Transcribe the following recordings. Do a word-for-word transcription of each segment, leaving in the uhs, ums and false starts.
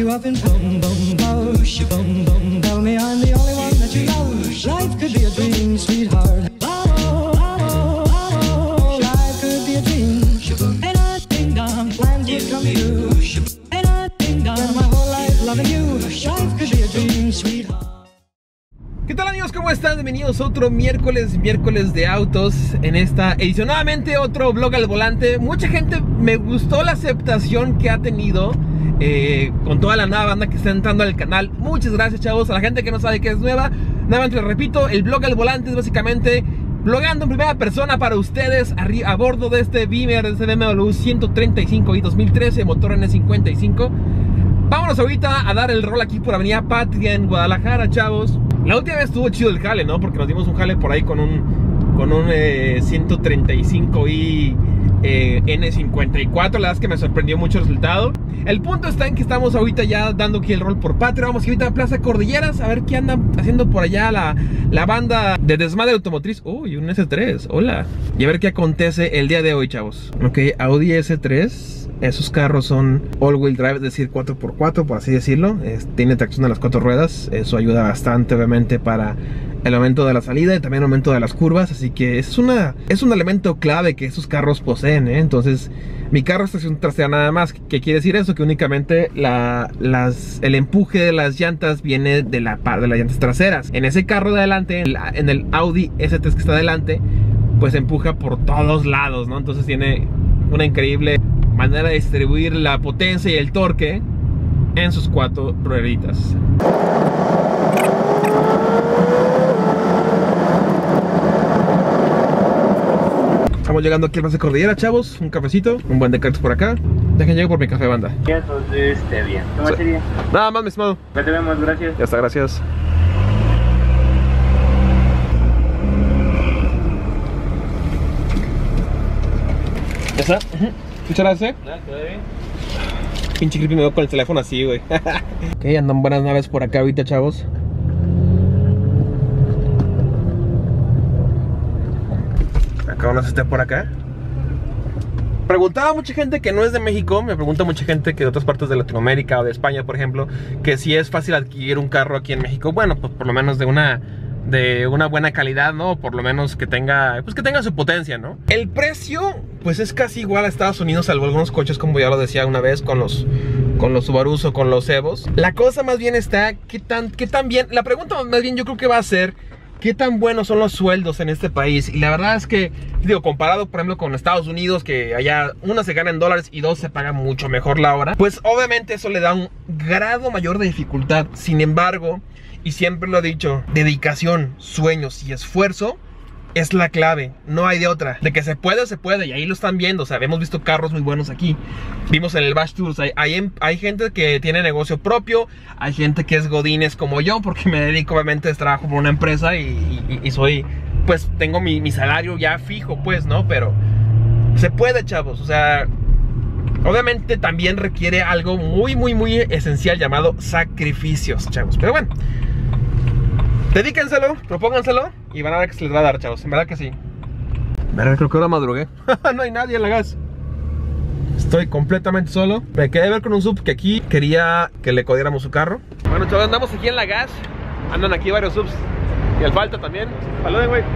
you up in boom, boom, boom, boom, boom. Tell me I'm the only one that you love. Life could be a dream, sweetheart. Oh, oh, oh, life could be a dream. Ain't I ding dong, plans would come true. Ain't I ding dong, my whole life loving you. Life could be a dream, sweetheart. ¿Qué tal, amigos? ¿Cómo están? Bienvenidos a otro miércoles, miércoles de autos. En esta edición nuevamente otro vlog al volante. Mucha gente me gustó la aceptación que ha tenido eh, con toda la nueva banda que está entrando al canal. Muchas gracias, chavos. A la gente que no sabe que es nueva, nuevamente les repito, el vlog al volante es básicamente vlogando en primera persona para ustedes a bordo de este Beamer, de este B M W ciento treinta y cinco i dos mil trece, motor N cincuenta y cinco. Vámonos ahorita a dar el rol aquí por Avenida Patria en Guadalajara, chavos. La última vez estuvo chido el jale, ¿no? Porque nos dimos un jale por ahí con un, con un eh, ciento treinta y cinco i eh, N cincuenta y cuatro. La verdad es que me sorprendió mucho el resultado. El punto está en que estamos ahorita ya dando aquí el rol por Patria. Vamos ahorita a Plaza Cordilleras a ver qué andan haciendo por allá la, la banda de desmadre automotriz. Uy, un S tres, hola. Y a ver qué acontece el día de hoy, chavos. Ok, Audi S tres. Esos carros son all-wheel drive, es decir, cuatro por cuatro, por así decirlo. Es, tiene tracción a las cuatro ruedas. Eso ayuda bastante, obviamente, para el aumento de la salida y también el aumento de las curvas. Así que es, una, es un elemento clave que esos carros poseen, ¿eh? Entonces, mi carro es tracción trasera nada más. ¿Qué quiere decir eso? Que únicamente la, las, el empuje de las llantas viene de, la, de las llantas traseras. En ese carro de adelante, en, la, en el Audi S tres que está adelante, pues empuja por todos lados, ¿no? Entonces tiene una increíble manera de distribuir la potencia y el torque en sus cuatro rueditas. Estamos llegando aquí al Plaza Cordillera, chavos. Un cafecito, un buen de cartas por acá. Dejen llegar por mi café, banda. Entonces, esté bien. ¿Qué más sería? Nada más, mi estimado. Ya te vemos, gracias. Ya está, gracias. ¿Ya está? Uh-huh. Muchas gracias. Ah, todo bien. Pinche creepy me veo con el teléfono así, güey. Ok, andan buenas naves por acá ahorita, chavos. Acá uno esté por acá. Preguntaba a mucha gente que no es de México. Me pregunta mucha gente que de otras partes de Latinoamérica o de España, por ejemplo, que si es fácil adquirir un carro aquí en México. Bueno, pues por lo menos de una... de una buena calidad, ¿no? Por lo menos que tenga, pues que tenga su potencia, ¿no? El precio, pues es casi igual a Estados Unidos, salvo algunos coches, como ya lo decía una vez, con los, con los Subarus o con los Evos. La cosa más bien está, ¿qué tan, qué tan bien? La pregunta más bien yo creo que va a ser, ¿qué tan buenos son los sueldos en este país? Y la verdad es que, digo, comparado, por ejemplo, con Estados Unidos, que allá, una, se gana en dólares y dos, se paga mucho mejor la hora, pues obviamente eso le da un grado mayor de dificultad. Sin embargo, y siempre lo he dicho, dedicación, sueños y esfuerzo es la clave, no hay de otra. De que se puede, se puede, y ahí lo están viendo. O sea, hemos visto carros muy buenos aquí. Vimos en el Bash Tours, hay, hay, hay gente que tiene negocio propio, hay gente que es godines como yo, porque me dedico obviamente a trabajo por una empresa y, y, y soy, pues tengo mi, mi salario ya fijo, pues, ¿no? Pero se puede, chavos, o sea... Obviamente también requiere algo muy, muy, muy esencial llamado sacrificios, chavos. Pero bueno, dedíquenselo, propónganselo y van a ver que se les va a dar, chavos. En verdad que sí. Mira, creo que ahora madrugué. No hay nadie en la gas. Estoy completamente solo. Me quedé a ver con un sub que aquí quería que le codiéramos su carro. Bueno, chavos, andamos aquí en la gas. Andan aquí varios subs. Y el falta también. Saluden, güey.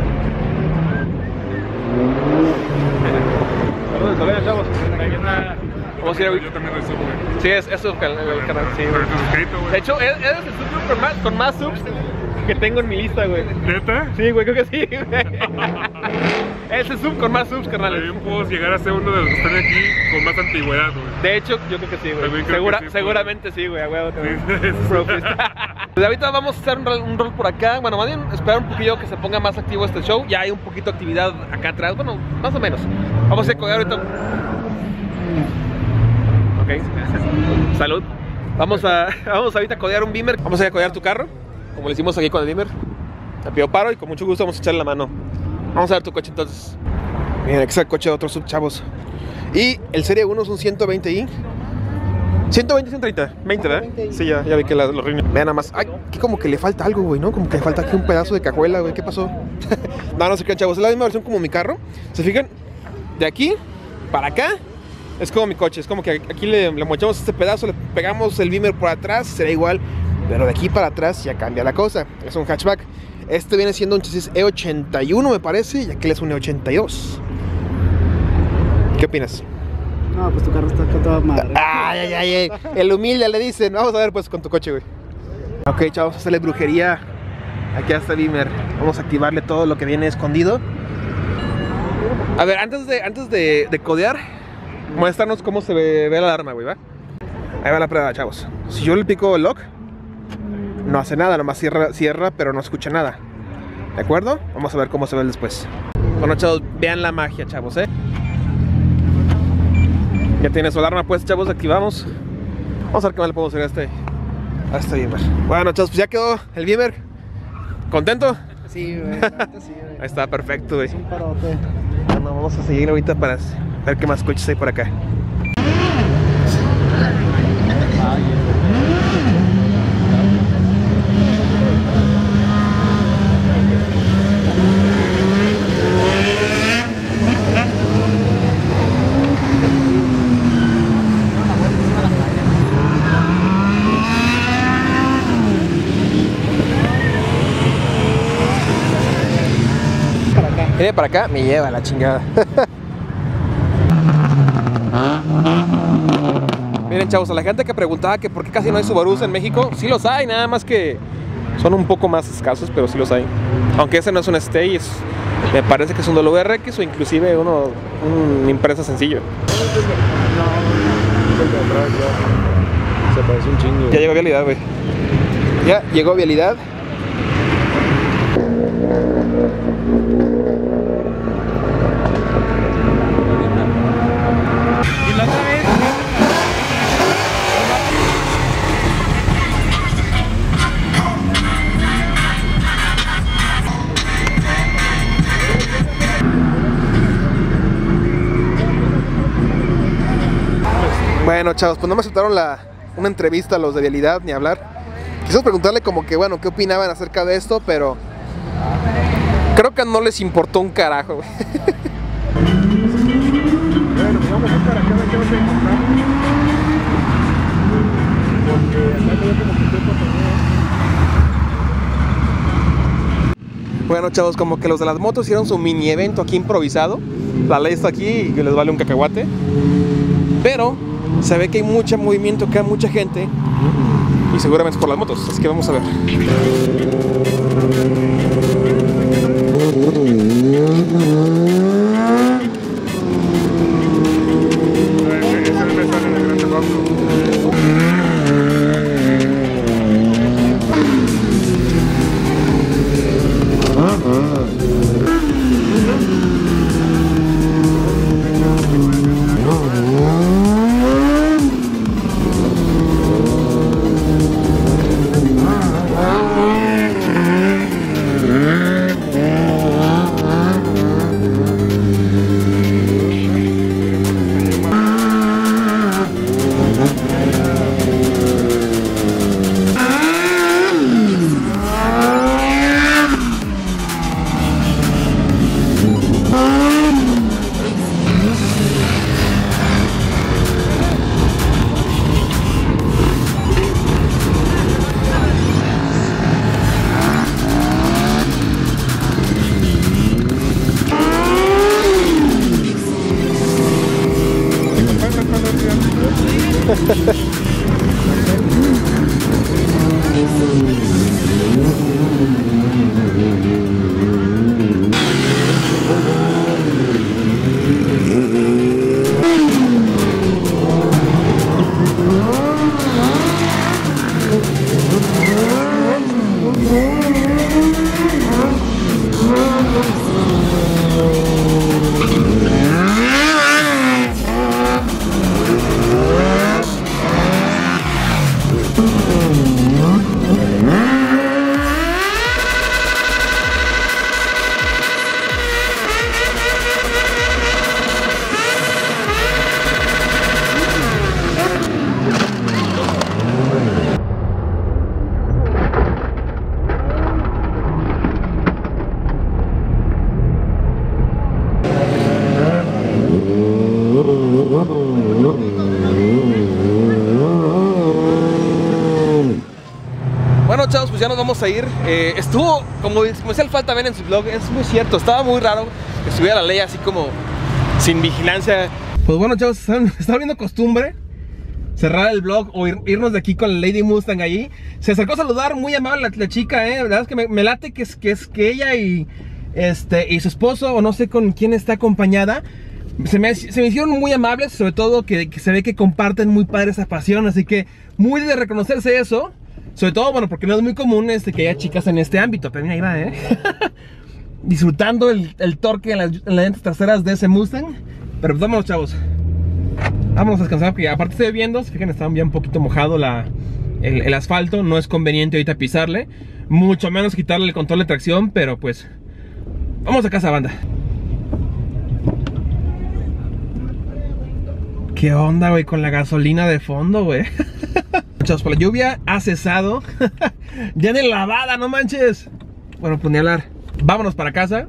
Saludos, saludos, chavos. Vamos a ir a... Yo también resubo, güey. Sí, es, es sub, el, el canal, sí, Pero estás suscrito, güey. De hecho, eres el sub con más, con más subs que tengo en mi lista, güey. ¿Neta? Sí, güey, creo que sí, güey. Es el sub con más subs, carnal. Yo puedo llegar a ser uno de los que están aquí con más antigüedad, güey. De hecho, yo creo que sí, güey. Segura, sí, seguramente sí, güey, a huevo. Sí, Pues ahorita vamos a hacer un rol, un rol por acá. Bueno, más bien esperar un poquillo que se ponga más activo este show. Ya hay un poquito de actividad acá atrás. Bueno, más o menos. Vamos a codear ahorita. Ok. Salud. Vamos a, vamos ahorita a codear un Beamer. Vamos a ir a codear tu carro, como le hicimos aquí con el Beamer. Te pido paro y con mucho gusto vamos a echarle la mano. Vamos a ver tu coche entonces. Miren, aquí está el coche de otro sub, chavos. Y el Serie uno es un ciento veinte i. ciento veinte, ciento treinta, veinte, ¿verdad? Sí, ya, ya vi que la, los rines. Vean nada más. Ay, aquí como que le falta algo, güey, ¿no? Como que le falta aquí un pedazo de cajuela, güey. ¿Qué pasó? No, no sé qué, chavos. Es la misma versión como mi carro. ¿Se fijan? De aquí para acá Es como mi coche, es como que aquí le, le mochamos este pedazo, le pegamos el Beamer por atrás, será igual, pero de aquí para atrás ya cambia la cosa. Es un hatchback. Este viene siendo un chasis E ochenta y uno, me parece, y aquel es un E ochenta y dos. ¿Qué opinas? No, pues tu carro está con toda madre. Ay, ay, ay, el humilde le dicen. Vamos a ver pues con tu coche, güey. Ok, chavos, hacerle brujería aquí a este Beamer. Vamos a activarle todo lo que viene escondido. A ver, antes de, antes de, de codear, muéstranos cómo se ve, ve la alarma, güey, ¿va? Ahí va la prueba, chavos. Si yo le pico el lock, no hace nada, nomás cierra, cierra, pero no escucha nada. ¿De acuerdo? Vamos a ver cómo se ve después. Bueno, chavos, vean la magia, chavos, ¿eh? Ya tiene su alarma pues, chavos, activamos. Vamos a ver qué más le podemos hacer a este, a este Beamer. Bueno, chavos, pues ya quedó el Beamer. ¿Contento? Sí, güey, sí, güey. Ahí está, perfecto, güey. Es un parote. Bueno, vamos a seguir ahorita para ver qué más coches hay por acá. Viene para acá, me lleva la chingada. Miren, chavos, a la gente que preguntaba que por qué casi no hay Subarus en México, sí los hay, nada más que son un poco más escasos, pero sí los hay. Aunque ese no es un Stay, es, me parece que es un W R X o inclusive uno, un Impreza sencillo. Se parece un chingo. Ya llegó Vialidad, güey. Ya llegó Vialidad. Y la otra vez. Bueno, chavos, pues no me aceptaron la, una entrevista a los de Vialidad ni hablar. Quisimos preguntarle como que, bueno, qué opinaban acerca de esto, pero creo que no les importó un carajo, güey. Bueno, vamos a buscar acá a ver qué vas a encontrar. Porque acá tengo como que tiempo también. Bueno, chavos, como que los de las motos hicieron su mini evento aquí improvisado. La ley está aquí y les vale un cacahuate. Pero se ve que hay mucho movimiento, que hay mucha gente. Y seguramente es por las motos, así que vamos a ver. Ese me sale en el grande bajo. nos vamos a ir. eh, Estuvo, como decía el Falta Ben en su blog, es muy cierto, estaba muy raro que estuviera la ley así como sin vigilancia. Pues bueno, chavos, estaba viendo costumbre cerrar el vlog o ir, irnos de aquí con la Lady Mustang ahí. Se acercó a saludar, muy amable la, la chica, eh. La verdad es que me, me late que es, que es que ella y este y su esposo, o no sé con quién está acompañada, se me, se me hicieron muy amables, sobre todo que, que se ve que comparten muy padre esa pasión, así que muy de reconocerse eso. Sobre todo, bueno, porque no es muy común este, que haya chicas en este ámbito. Pero mira, ahí va, eh. Disfrutando el, el torque en las, en las llantas traseras de ese Mustang. Pero pues vámonos, chavos. Vámonos a descansar, porque aparte estoy viendo, se fijan, está ya un poquito mojado la, el, el asfalto. No es conveniente ahorita pisarle, mucho menos quitarle el control de tracción. Pero pues, vamos a casa, banda. ¿Qué onda, güey? Con la gasolina de fondo, güey. Chavos, pues la lluvia ha cesado. Ya ni lavada, no manches. Bueno, pues ni hablar. Vámonos para casa.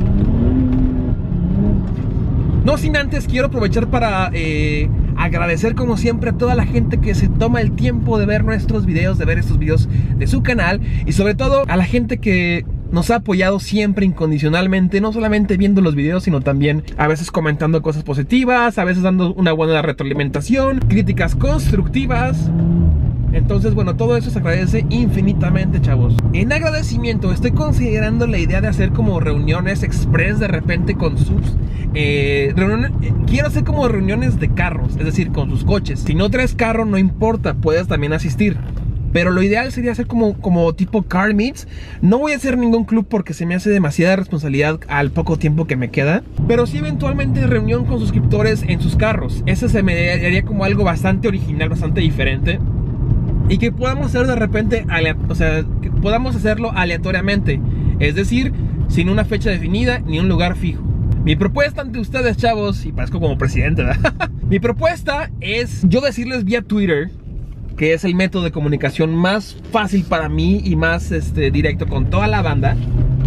No sin antes quiero aprovechar para eh, agradecer como siempre a toda la gente que se toma el tiempo de ver nuestros videos, de ver estos videos de su canal. Y sobre todo a la gente que nos ha apoyado siempre incondicionalmente, no solamente viendo los videos, sino también a veces comentando cosas positivas, a veces dando una buena retroalimentación, críticas constructivas. Entonces, bueno, todo eso se agradece infinitamente, chavos. En agradecimiento estoy considerando la idea de hacer como reuniones express de repente con subs. eh, reuniones, eh, Quiero hacer como reuniones de carros, es decir, con sus coches. Si no traes carro, no importa, puedes también asistir. Pero lo ideal sería hacer como, como tipo car meets. No voy a hacer ningún club porque se me hace demasiada responsabilidad al poco tiempo que me queda. Pero sí eventualmente reunión con suscriptores en sus carros. Eso se me haría como algo bastante original, bastante diferente. Y que podamos hacer de repente, o sea, que podamos hacerlo aleatoriamente. Es decir, sin una fecha definida ni un lugar fijo. Mi propuesta ante ustedes, chavos, y parezco como presidente, ¿verdad? Mi propuesta es yo decirles vía Twitter, que es el método de comunicación más fácil para mí y más este, directo con toda la banda,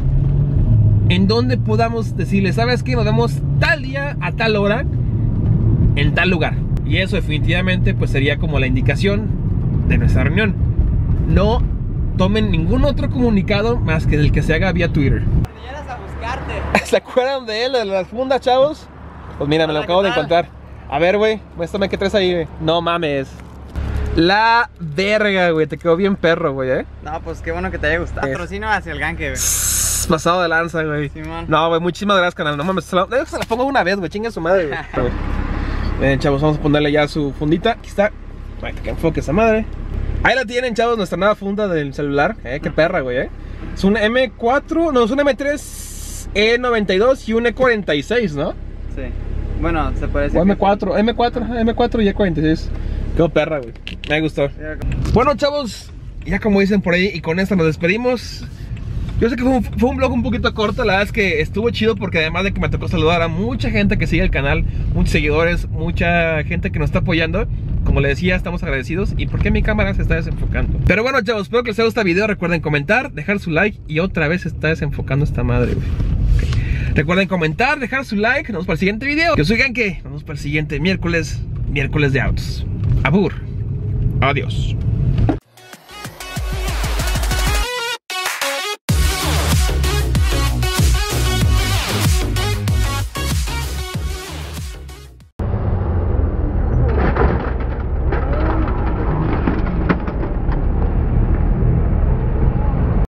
en donde podamos decirles, ¿sabes qué? Nos vemos tal día, a tal hora, en tal lugar. Y eso definitivamente pues sería como la indicación de nuestra reunión. No tomen ningún otro comunicado más que el que se haga vía Twitter. A buscarte. ¿Se acuerdan de él, de las fundas, chavos? Pues mira, me lo acabo de encontrar. A ver, güey, muéstrame qué traes ahí, güey. No mames. La verga, güey, te quedó bien perro, güey, eh. No, pues qué bueno que te haya gustado. Patrocino hacia el ganque, güey. Pasado de lanza, güey. Simón. No, güey, muchísimas gracias, canal. No mames, se la, se la pongo una vez, güey, chinga su madre, güey. Bien, chavos, vamos a ponerle ya su fundita. Aquí está. Para que enfoque esa madre. Ahí la tienen, chavos, nuestra nueva funda del celular. Eh, qué perra, güey, eh. Es un M cuatro, no, es un M tres E noventa y dos y un E cuarenta y seis, ¿no? Sí. Bueno, se puede decir. O M cuatro, M cuatro, M cuatro y E cuarenta y seis. Qué perra, güey. Me gustó. Bueno, chavos, ya como dicen por ahí, y con esto nos despedimos. Yo sé que fue un, fue un vlog un poquito corto. La verdad es que estuvo chido porque además de que me tocó saludar a mucha gente que sigue el canal, muchos seguidores, mucha gente que nos está apoyando. Como les decía, estamos agradecidos. ¿Y por qué mi cámara se está desenfocando? Pero bueno, chavos, espero que les haya gustado el video. Recuerden comentar, dejar su like. Y otra vez se está desenfocando esta madre, güey. Okay. Recuerden comentar, dejar su like. Nos vemos para el siguiente video. Yo soy Ganke. Nos vemos para el siguiente miércoles, miércoles de autos. Abur. Adiós.